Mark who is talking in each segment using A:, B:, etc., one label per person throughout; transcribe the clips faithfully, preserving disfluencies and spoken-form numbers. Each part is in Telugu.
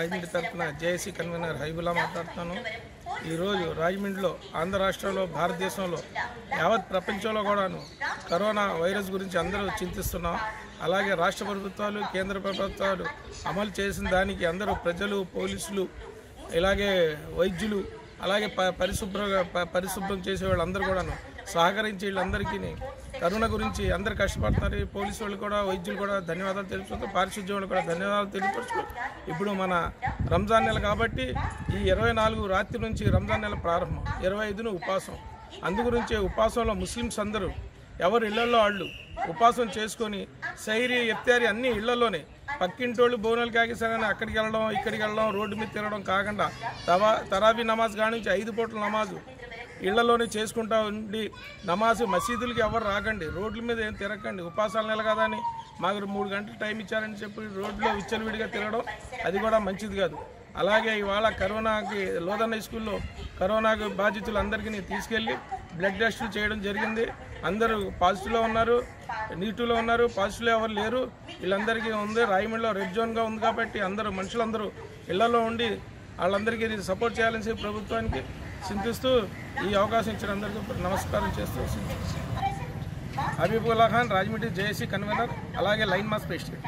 A: రాజమండ్రి తరఫున జేఏసీ కన్వీనర్ హైబుల్లా మాట్లాడుతున్నాను. ఈరోజు రాజమండ్రిలో ఆంధ్ర రాష్ట్రంలో భారతదేశంలో యావత్ ప్రపంచంలో కూడాను కరోనా వైరస్ గురించి అందరూ చింతిస్తున్నాం. అలాగే రాష్ట్ర ప్రభుత్వాలు కేంద్ర ప్రభుత్వాలు అమలు చేసిన దానికి అందరూ ప్రజలు, పోలీసులు, ఇలాగే వైద్యులు, అలాగే ప పరిశుభ్ర పరిశుభ్రం చేసే వాళ్ళందరూ కూడాను సహకరించి వీళ్ళందరికీ కరోనా గురించి అందరు కష్టపడుతున్నారు. పోలీసు వాళ్ళు కూడా, వైద్యులు కూడా ధన్యవాదాలు తెలుపుతూ, పారిశుద్ధ్యం వాళ్ళు కూడా ధన్యవాదాలు తెలుపుతూ, ఇప్పుడు మన రంజాన్ నెల కాబట్టి ఈ ఇరవై నాలుగు రాత్రి నుంచి రంజాన్ నెల ప్రారంభం, ఇరవై ఐదున ఉపాసం. అందుగురించి ఉపాసంలో ముస్లిమ్స్ అందరూ ఎవరు ఇళ్లలో వాళ్ళు ఉపాసం చేసుకొని సైరీ ఇఫ్తారీ అన్ని ఇళ్లలోనే, పక్కింటోళ్ళు బోనాలు కాగేసారని అక్కడికి వెళ్ళడం, ఇక్కడికి వెళ్ళడం, రోడ్డు మీద తిరగడం కాకుండా తవా తరాబీ నమాజ్ కానించి ఐదు పూటల నమాజు ఇళ్లలోనే చేసుకుంటా ఉండి, నమాజు మసీదులకి ఎవరు రాకండి, రోడ్ల మీద ఏం తిరగకండి. ఉపాసాలు నెల కదా అని మాకు మూడు గంటలు టైం ఇచ్చారని చెప్పి రోడ్లో విచ్చలవిడిగా తిరగడం అది కూడా మంచిది కాదు. అలాగే ఇవాళ కరోనాకి లోదన్న స్కూల్లో కరోనాకు బాధితులందరికీ తీసుకెళ్ళి బ్లడ్ టెస్టులు చేయడం జరిగింది. అందరూ పాజిటివ్లో ఉన్నారు, నెగిటివ్లో ఉన్నారు, పాజిటివ్లో ఎవరు లేరు. వీళ్ళందరికీ ఉంది. రాయమండ్రిలో రెడ్ జోన్గా ఉంది కాబట్టి అందరూ మనుషులందరూ ఇళ్లలో ఉండి వాళ్ళందరికీ సపోర్ట్ చేయాలని చెప్పి ప్రభుత్వానికి చింతిస్తూ ఈ అవకాశం ఇచ్చిన అందరికీ నమస్కారం చేస్తూ హబీబుల్లా ఖాన్, రాజమండ్రి జేఏసీ కన్వీనర్, అలాగే లైన్ మాస్ ప్రెసిడెంట్.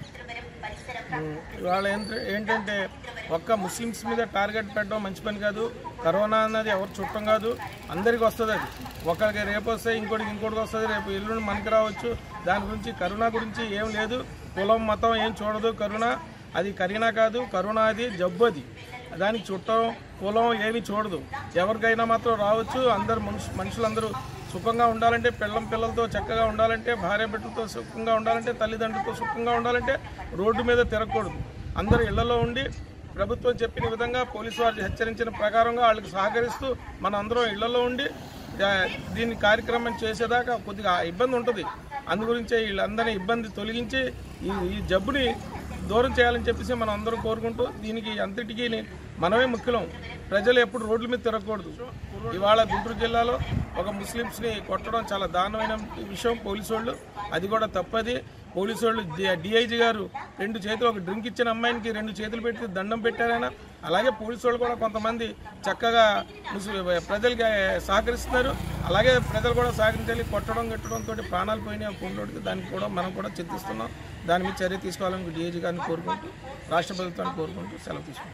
A: ఇవాళ ఏంటంటే ఒక్క ముస్లిమ్స్ మీద టార్గెట్ పెట్టడం మంచి పని కాదు. కరోనా అన్నది ఎవరు చుట్టం కాదు, అందరికీ వస్తుంది. అది ఒకరికి రేపు వస్తే ఇంకోటికి ఇంకోటికి వస్తుంది, రేపు ఎల్లుండి మనకి రావచ్చు. దాని గురించి కరోనా గురించి ఏం లేదు, కులం మతం ఏం చూడదు. కరోనా అది కరీనా కాదు, కరోనా అది జబ్బు. అది దానికి చుట్టం కులం ఏమి చూడదు, ఎవరికైనా మాత్రం రావచ్చు. అందరు మనుషు మనుషులందరూ సుఖంగా ఉండాలంటే, పిల్లం పిల్లలతో చక్కగా ఉండాలంటే, భార్య బిడ్డలతో సుఖంగా ఉండాలంటే, తల్లిదండ్రులతో సుఖంగా ఉండాలంటే రోడ్డు మీద తిరగకూడదు. అందరూ ఇళ్లలో ఉండి ప్రభుత్వం చెప్పిన విధంగా పోలీసు వారు హెచ్చరించిన ప్రకారంగా వాళ్ళకి సహకరిస్తూ మన అందరం ఇళ్లలో ఉండి దీని కార్యక్రమం చేసేదాకా కొద్దిగా ఇబ్బంది ఉంటుంది. అందుగురించే వీళ్ళందరినీ ఇబ్బంది తొలగించి ఈ ఈ జబ్బుని దూరం చేయాలని చెప్పేసి మనం అందరం కోరుకుంటూ, దీనికి అంతటికీ మనమే ముఖ్యం. ప్రజలు ఎప్పుడు రోడ్ల మీద తిరగకూడదు. ఇవాళ గుంటూరు జిల్లాలో ఒక ముస్లిమ్స్ని కొట్టడం చాలా దారుణమైన విషయం. పోలీసు వాళ్ళు అది కూడా తప్పది. పోలీసు వాళ్ళు డిఐజీ గారు రెండు చేతులు, ఒక డ్రింక్ ఇచ్చిన అమ్మాయికి రెండు చేతులు పెట్టి దండం పెట్టారైనా. అలాగే పోలీసు వాళ్ళు కూడా కొంతమంది చక్కగా ప్రజలకి సహకరిస్తున్నారు. అలాగే ప్రజలు కూడా సహకరించాలి. కొట్టడం గట్టడంతో ప్రాణాలు పోయినాయి పుండోడికి, దానికి కూడా మనం కూడా చింతిస్తున్నాం. దాని మీద చర్య తీసుకోవాలని డిఐజీ గారిని కోరుకుంటూ, రాష్ట్ర ప్రభుత్వాన్ని కోరుకుంటూ సెలవు తీసుకుంటాం.